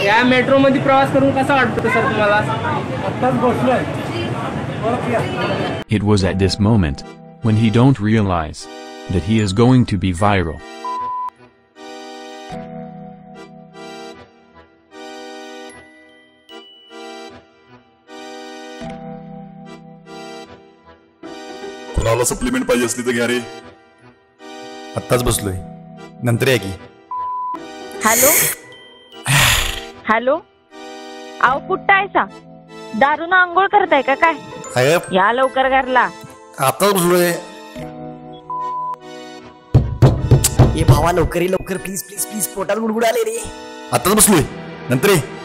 या मेट्रो मध्ये प्रवास करून कसा वाटतो सर तुम्हाला? आत्ताच बसलोय. It was at this moment when he don't realize that he is going to be viral. कोणाला सप्लिमेंट पाहिजे असली तर घ्या रे. आत्ताच बसलोय, नंतर या की. हॅलो हॅलो, आव कुठं आहे सा? दारूनं आंघोळ करताय का काय? या लवकर घरला. आत्ताच बसलोय. ये भावा लवकर लवकर, प्लीज प्लीज प्लीज, पोटात गुडगुड आले रे. आत्ताच बसलोय, नंतर ये.